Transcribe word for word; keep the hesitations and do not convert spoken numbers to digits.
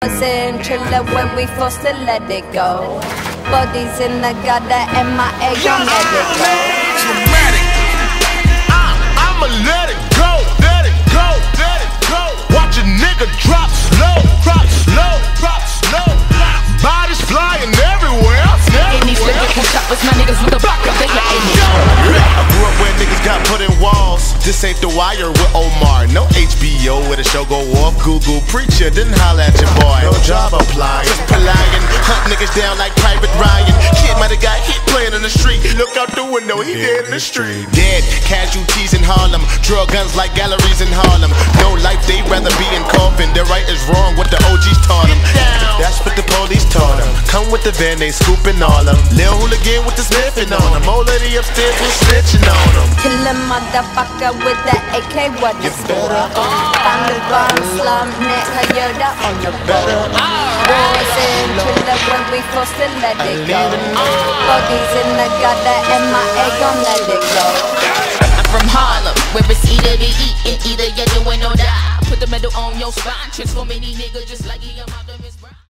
Was in chiller when we forced to let it go. Bodies in the gutter, M I A gon' let it go. Dramatic. I, I'ma let it go, let it go, let it go. Watch a nigga drop slow, drop slow, drop slow. Bodies flying everywhere. In these lyrical choppers, my niggas with the block up, they got in it. I grew up where niggas got put in walls. This ain't The Wire with Omar. No H B O where the show go off. Google preacher, didn't holla at your boy. No job applying, just plying. Hunt niggas down like Private Ryan. Kid might've got hit playing in the street. Look out the window, he dead in the street. Dead casualties in Harlem. Drug guns like galleries in Harlem. No life, they rather be in coffin. Their right is wrong, what the O Gs taught them. That's what the police taught them. Come with the van, they scooping all them. Lil Hooligan with the sniffing on them. Old lady upstairs was snitching on them. Kill a motherfucker with the A K, what is for? Found the bomb, slum, neck, Toyota on the boat. Was in chiller when we forced to let it go. Bodies in the gutter, M I A gon' let it go. I'm from Harlem, where it's either be eating, either you're doing or die. Put the metal on your spine, transform any nigga just like he am out the